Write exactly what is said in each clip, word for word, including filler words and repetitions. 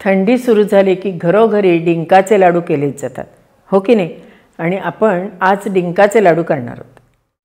थंडी सुरू झाली की घरोघरी डिंकाचे लाडू केलेच जातात, हो की नाही? आणि आपण आज डिंकाचे लाडू करणार आहोत.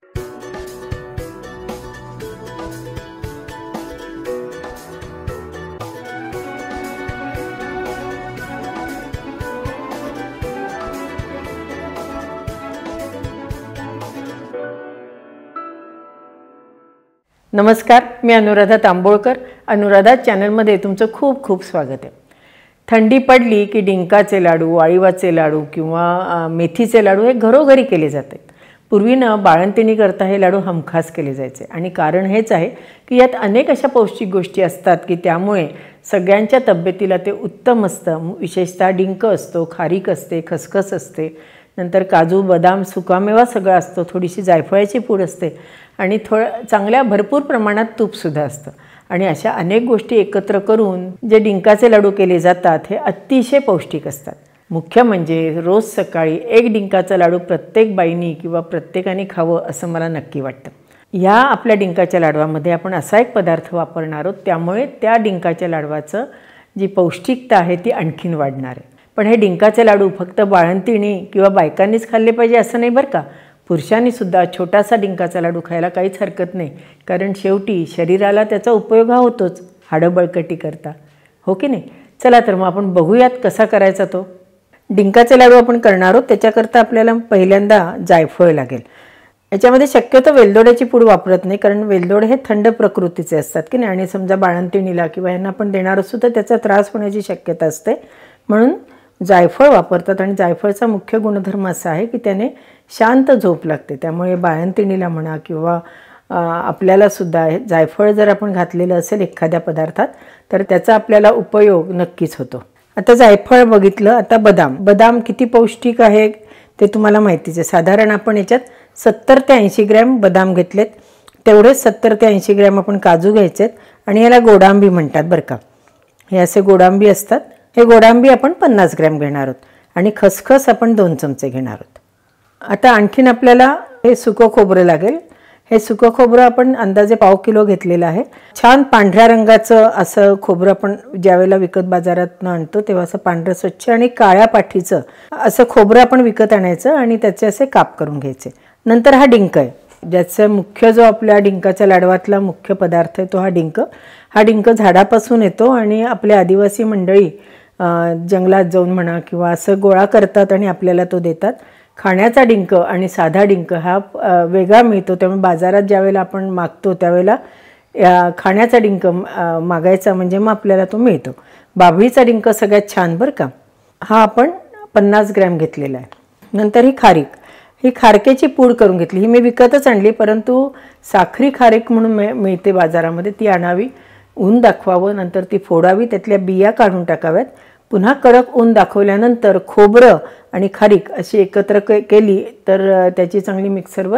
नमस्कार, मी अनुराधा तांबोळकर. अनुराधा चॅनलमध्ये तुमचं खूप खूप स्वागत आहे. थंडी पडली की डिंकाचे लाडू, आळीवाचे लाडू किंवा मेथीचे लाडू हे घरोघरी केले जातात. पूर्वीनं बाळंतिणीकरता हे लाडू हमखास केले जायचे आणि कारण हेच आहे की यात अनेक अशा पौष्टिक गोष्टी असतात की त्यामुळे सगळ्यांच्या तब्येतीला ते उत्तम असतं. विशेषतः डिंक असतो, खारीक असते, खसखस असते, नंतर काजू, बदाम, सुकामेवा सगळं असतो, थोडीशी जायफळाची पूड असते आणि थोडं चांगल्या भरपूर प्रमाणात तूपसुद्धा असतं. आणि अशा अनेक गोष्टी एकत्र करून जे डिंकाचे लाडू केले जातात हे अतिशय पौष्टिक असतात. मुख्य म्हणजे रोज सकाळी एक डिंकाचा लाडू प्रत्येक बाईनी किंवा प्रत्येकाने खावं असं मला नक्की वाटतं. ह्या आपल्या डिंकाच्या लाडवामध्ये आपण असा एक पदार्थ वापरणार आहोत, त्यामुळे त्या डिंकाच्या लाडवाचं जी पौष्टिकता आहे ती आणखीन वाढणार आहे. पण हे डिंकाचे लाडू फक्त बाळंतिणी किंवा बायकांनीच खाल्ले पाहिजे असं नाही बरं का. पुरुषांनीसुद्धा छोटासा डिंकाचा लाडू खायला काहीच हरकत नाही, कारण शेवटी शरीराला त्याचा उपयोग हा होतोच हाडं बळकटी करता, हो की नाही? चला तर मग आपण बघूयात कसा करायचा तो डिंकाचे लाडू आपण करणार आहोत. त्याच्याकरता आपल्याला पहिल्यांदा जायफळ लागेल. याच्यामध्ये शक्यतो वेलदोड्याची पूड वापरत नाही, कारण वेलदोडे हे थंड प्रकृतीचे असतात की नाही, आणि समजा बाळंतिणीला किंवा यांना आपण देणार असू तर त्याचा त्रास होण्याची शक्यता असते, म्हणून जायफळ वापरतात. आणि जायफळचा मुख्य गुणधर्म असा आहे की त्याने शांत झोप लागते, त्यामुळे बाळंतिणीला म्हणा किंवा आपल्यालासुद्धा जायफळ जर आपण घातलेलं असेल एखाद्या पदार्थात तर त्याचा आपल्याला उपयोग नक्कीच होतो. आता जायफळ बघितलं. आता बदाम बदाम किती पौष्टिक आहे ते तुम्हाला माहितीच आहे. साधारण आपण याच्यात सत्तर ते ऐंशी ग्रॅम बदाम घेतलेत, तेवढेच सत्तर ते ऐंशी ग्रॅम आपण काजू घ्यायचेत आणि याला गोडांबी म्हणतात बरं का. हे असे गोडांबी असतात. हे गोडांबी आपण पन्नास ग्रॅम घेणार आहोत आणि खसखस आपण दोन चमचे घेणार आहोत. आता आणखीन आपल्याला हे सुकं खोबरं लागेल. हे सुकं खोबरं आपण अंदाजे पाव किलो घेतलेलं आहे. छान पांढऱ्या रंगाचं असं खोबरं आपण ज्यावेळेला विकत बाजारात आणतो तेव्हा असं पांढरं स्वच्छ आणि काळ्या पाठीचं असं खोबरं आपण विकत आणायचं आणि त्याचे असे काप करून घ्यायचे. नंतर हा डिंक आहे, ज्याचा मुख्य जो आपल्या डिंकाच्या लाडवातला मुख्य पदार्थ आहे तो हा डिंक. हा डिंक झाडापासून येतो आणि आपल्या आदिवासी मंडळी जंगलात जाऊन म्हणा किंवा असं गोळा करतात आणि आपल्याला तो देतात. खाण्याचा डिंक आणि साधा डिंक हा वेगळा मिळतो, त्यामुळे बाजारात ज्यावेळेला आपण मागतो त्यावेळेला खाण्याचा डिंक मागायचा म्हणजे मग आपल्याला तो मिळतो. बाभळीचा डिंक सगळ्यात छान बरं का. हा आपण पन्नास ग्रॅम घेतलेला आहे. नंतर ही खारीक, ही खारकेची पूड करून घेतली. ही मी विकतच आणली, परंतु साखरी खारीक म्हणून मिळ मिळते बाजारामध्ये, ती आणावी, ऊन दाखवावं, नंतर ती फोडावी, त्यातल्या बिया काढून टाकाव्यात. पुन्हा कडक ऊन दाखवल्यानंतर खोबरं आणि खारीक अशी एकत्र के केली तर त्याची चांगली मिक्सरवर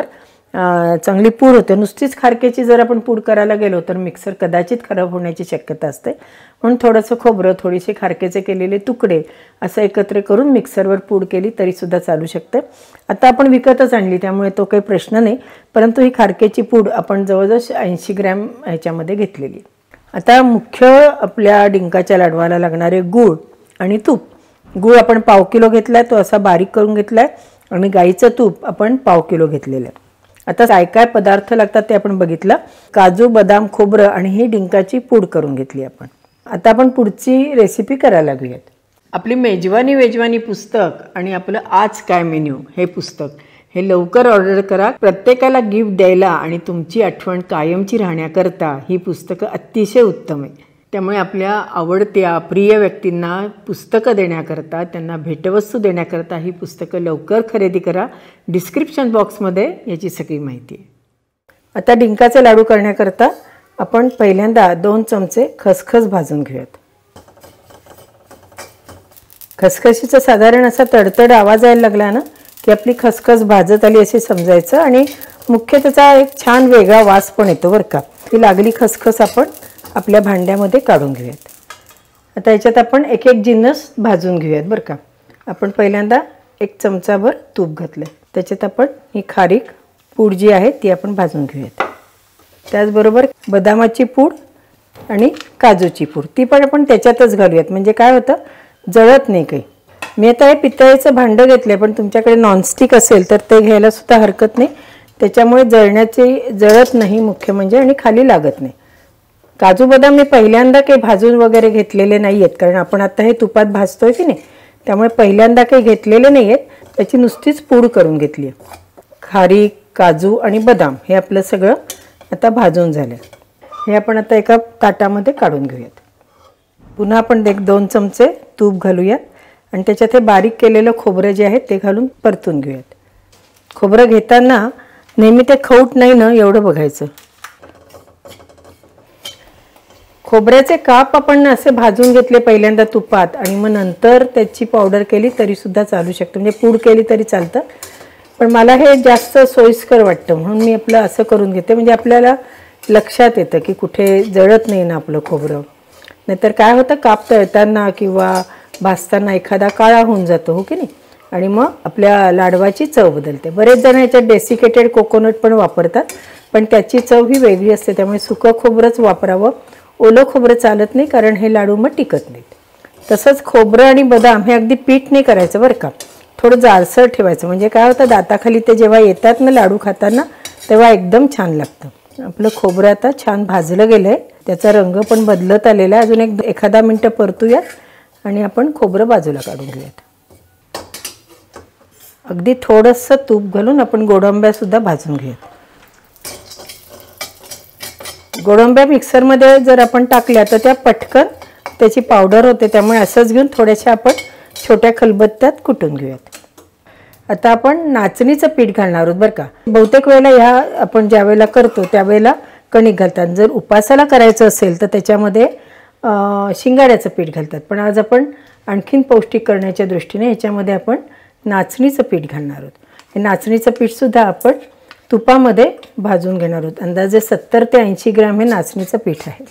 चांगली पूड होते. नुसतीच खारकेची जर आपण पूड करायला गेलो तर मिक्सर कदाचित खराब होण्याची शक्यता असते, म्हणून थोडंसं खोबरं, थोडेसे खारकेचे केलेले तुकडे असं एकत्र करून मिक्सरवर पूड केली तरीसुद्धा चालू शकते. आता आपण विकतच आणली त्यामुळे तो काही प्रश्न नाही, परंतु ही खारकेची पूड आपण जवळजवळ ऐंशी ग्रॅम ह्याच्यामध्ये घेतलेली. आता मुख्य आपल्या डिंकाच्या लाडवाला लागणारे गूळ आणि तूप. गूळ आपण पाव किलो घेतला आहे, तो असा बारीक करून घेतला आहे, आणि गाईचं तूप आपण पाव किलो घेतलेलं आहे. आता काय काय पदार्थ लागतात ते आपण बघितलं. काजू, बदाम, खोबरं आणि ही डिंकाची पूड करून घेतली आपण. आता आपण पुढची रेसिपी करायला लागूयात. आपली मेजवानी वेजवानी पुस्तक आणि आपलं आज काय मेन्यू हे पुस्तक हे लवकर ऑर्डर करा. प्रत्येकाला गिफ्ट द्यायला आणि तुमची आठवण कायमची राहण्याकरता ही पुस्तकं अतिशय उत्तम आहे. त्यामुळे आपल्या आवडत्या प्रिय व्यक्तींना पुस्तकं देण्याकरता, त्यांना भेटवस्तू देण्याकरता ही पुस्तकं लवकर खरेदी करा. डिस्क्रिप्शन बॉक्समध्ये याची सगळी माहिती आहे. आता डिंकाचे लाडू करण्याकरता आपण पहिल्यांदा दोन चमचे खसखस भाजून घेऊयात. खसखशीचा साधारण असा तडतड आवाज यायला लागला ना की आपली खसखस भाजत आली असे समजायचं, आणि मुख्य त्याचा एक छान वेगळा वास पण येतो बरं का. ती लागली खसखस आपण आपल्या भांड्यामध्ये काढून घेऊयात. आता याच्यात आपण एक एक जिन्नस भाजून घेऊयात बरं का. आपण पहिल्यांदा एक चमचाभर तूप घातलं, त्याच्यात आपण ही खारीक पूड जी आहे ती आपण भाजून घेऊयात. त्याचबरोबर बदामाची पूड आणि काजूची पूड ती पण आपण त्याच्यातच घालूयात, म्हणजे काय होतं जळत नाही काही. मी आता हे पितळेचं भांडं घेतलं, पण तुमच्याकडे नॉनस्टिक असेल तर ते घ्यायला सुद्धा हरकत नाही, त्याच्यामुळे जळण्याची जळत नाही मुख्य म्हणजे, आणि खाली लागत नाही. काजू बदाम मी पहिल्यांदा काही भाजून वगैरे घेतलेले नाही आहेत, कारण आपण आता हे तुपात भाजतोय की नाही, त्यामुळे पहिल्यांदा काही घेतलेले नाही आहेत, त्याची नुसतीच पूड करून घेतली आहे. खारीक, काजू आणि बदाम हे आपलं सगळं आता भाजून झालं. हे आपण आता एका ताटामध्ये काढून घेऊयात. पुन्हा आपण एक दोन चमचे तूप घालूयात आणि त्याच्यात हे बारीक केलेलं खोबरं जे आहे ते घालून परतून घेऊयात. खोबरं घेताना नेहमी ते खवट नाही ना एवढं बघायचं. खोबऱ्याचे काप आपण असे भाजून घेतले पहिल्यांदा तुपात आणि मग नंतर त्याची पावडर केली तरी सुद्धा चालू शकतं, म्हणजे पूड केली तरी चालतं. पण मला हे जास्त सोयीस्कर वाटतं म्हणून मी आपलं असं करून घेते, म्हणजे आपल्याला लक्षात येतं की कुठे जळत नाही ना आपलं खोबरं. नाहीतर काय होतं काप तळताना किंवा भाजताना एखादा काळा होऊन जातो, हो की नाही, आणि मग आपल्या लाडवाची चव बदलते. बरेच जण ह्याच्यात डेसिकेटेड कोकोनट पण वापरतात, पण त्याची चव ही वेगळी असते. त्यामुळे सुकं खोबरंच वापरावं, ओलं खोबरं चालत नाही, कारण हे लाडू मग टिकत नाहीत. तसंच खोबरं आणि बदाम हे अगदी पीठ नाही करायचं बरं का, थोडं जाडसर ठेवायचं, म्हणजे काय होतं दाताखाली ते जेव्हा येतात ना लाडू खाताना तेव्हा एकदम छान लागतं. आपलं खोबरं आता छान भाजलं गेलं आहे, त्याचा रंग पण बदलत आलेला आहे. अजून एक एखादा मिनटं परतूयात आणि आपण खोबरं बाजूला काढून घेऊयात. अगदी थोडंसं तूप घालून आपण गोडंब्यासुद्धा भाजून घेऊयात. गोडंब्या मिक्सरमध्ये जर आपण टाकल्या तर त्या पटकन त्याची पावडर होते, त्यामुळे असंच घेऊन थोड्याशा आपण छोट्या खलबत्त्यात कुटून घेऊयात. आता आपण नाचणीचं पीठ घालणार आहोत बरं का. बहुतेक वेळेला ह्या आपण ज्या वेळेला करतो त्यावेळेला कणिक घालतात. जर उपासाला करायचं असेल तर त्याच्यामध्ये शिंगाड्याचं पीठ घालतात, पण आज आपण आणखीन पौष्टिक करण्याच्या दृष्टीने ह्याच्यामध्ये आपण नाचणीचं पीठ घालणार आहोत. हे नाचणीचं पीठसुद्धा आपण तुपामध्ये भाजून घेणार आहोत. अंदाजे सत्तर ते ऐंशी ग्रॅम हे नाचणीचं पीठ आहे.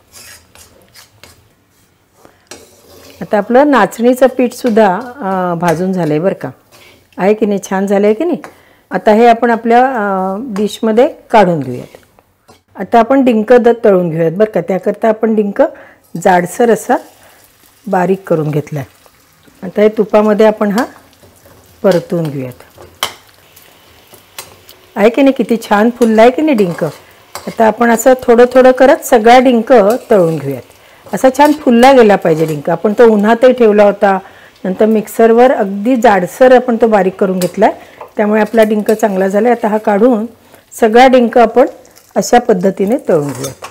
आता आपलं नाचणीचं पीठसुद्धा भाजून झालं आहे बरं का, आहे की नाही, छान झालं आहे की नाही. आता हे आपण आपल्या डिशमध्ये काढून घेऊयात. आता आपण डिंक द तळून घेऊयात बरं का. त्याकरता आपण डिंक जाडसर असा बारीक करून घेतला आहे. आता हे तुपामध्ये आपण हा परतून घेऊयात. आहे की नाही, किती छान फुलला आहे की नाही डिंक. आता आपण असं थोडं थोडं करत सगळा डिंक तळून घेऊयात. असा छान फुलला गेला पाहिजे डिंक. आपण तो उन्हातही ठेवला होता, नंतर मिक्सरवर अगदी जाडसर आपण तो बारीक करून घेतला आहे, त्यामुळे आपला डिंक चांगला झाला आहे. आता हा काढून सगळा डिंक आपण अशा पद्धतीने तळून घेऊयात.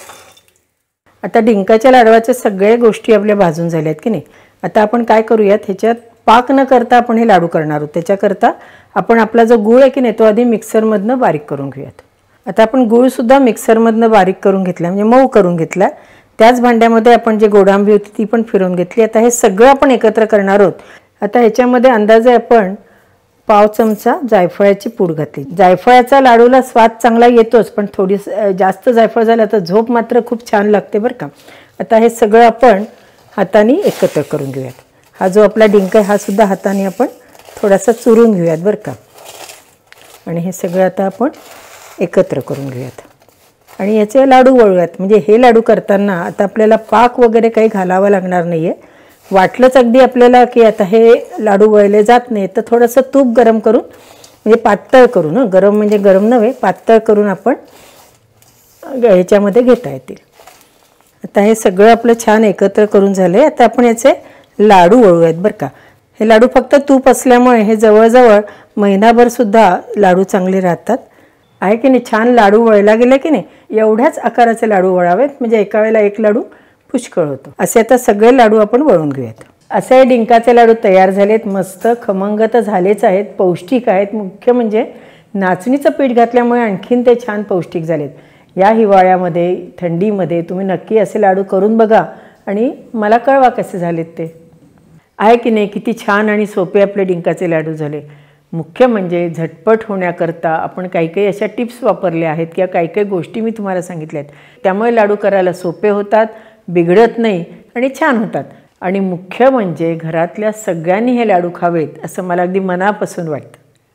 आता डिंकाच्या लाडवाच्या सगळ्या गोष्टी आपल्या भाजून झाल्या आहेत की नाही. आता आपण काय करूयात, ह्याच्यात पाक न करता आपण हे लाडू करणार आहोत. त्याच्याकरता आपण आपला जो गूळ आहे की नाही तो आधी मिक्सरमधनं बारीक करून घेऊयात. आता आपण गूळसुद्धा मिक्सरमधनं बारीक करून घेतला, म्हणजे मऊ करून घेतला. त्याच भांड्यामध्ये आपण जे गोडांबी होती ती पण फिरवून घेतली. आता हे सगळं आपण एकत्र करणार आहोत. आता ह्याच्यामध्ये अंदाजे आपण पाव चमचा जायफळाची पूड घातली. जायफळाचा लाडूला स्वाद चांगला येतोच, पण थोडी जास्त जायफळ झालं तर झोप मात्र खूप छान लागते बरं का. आता हे सगळं आपण हाताने एकत्र करून घेऊयात. हा जो आपला डिंक आहे हा सुद्धा हाताने आपण थोडासा चुरून घेऊयात बरं का. आणि हे सगळं आता आपण एकत्र करून घेऊयात आणि याचे लाडू वळूयात. म्हणजे हे लाडू करताना आता आपल्याला पाक वगैरे काही घालावं लागणार नाही आहे. वाटलंच अगदी आपल्याला की आता हे लाडू वळले जात नाही तर थोडंसं तूप गरम करून, म्हणजे पातळ करून, हं गरम म्हणजे गरम नव्हे, पातळ करून आपण ह्याच्यामध्ये घेता येतील. आता हे सगळं आपलं छान एकत्र करून झालं आहे. आता आपण याचे लाडू वळूयात बरं का. हे लाडू फक्त तूप असल्यामुळे हे जवळजवळ महिनाभरसुद्धा लाडू चांगले राहतात. आहे की नाही, छान लाडू वळला गेले की नाही. एवढ्याच आकाराचे लाडू वळावेत, म्हणजे एका वेळेला एक लाडू पुष्कळ होतो. असे आता सगळे लाडू आपण वळून घेऊयात. असे डिंकाचे लाडू तयार झालेत, मस्त खमंग तर झालेच आहेत, पौष्टिक आहेत. मुख्य म्हणजे नाचणीचं पीठ घातल्यामुळे आणखीन ते छान पौष्टिक झालेत. या हिवाळ्यामध्ये, थंडीमध्ये तुम्ही नक्की असे लाडू करून बघा आणि मला कळवा कसे झालेत ते. आहे की नाही, किती छान आणि सोपे आपले डिंकाचे लाडू झाले. मुख्य म्हणजे झटपट होण्याकरता आपण काही काही अशा टिप्स वापरल्या आहेत किंवा काही काही गोष्टी मी तुम्हाला सांगितल्या आहेत. त्यामुळे लाडू करायला सोपे होतात, बिघडत नाही आणि छान होतात. आणि मुख्य म्हणजे घरातल्या सगळ्यांनी हे लाडू खावेत असं मला अगदी मनापासून वाटतं.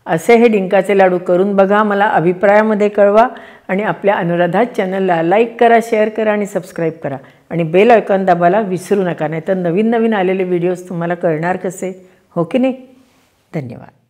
असे हे डिंकाचे लाडू करून बघा, मला अभिप्रायामध्ये कळवा आणि आपल्या अनुराधा चॅनलला लाईक करा, शेअर करा आणि सबस्क्राईब करा आणि बेल आयकॉन दाबायला विसरू नका, नाही तर नवीन नवीन आलेले व्हिडिओज तुम्हाला कळणार कसे, हो की नाही? धन्यवाद.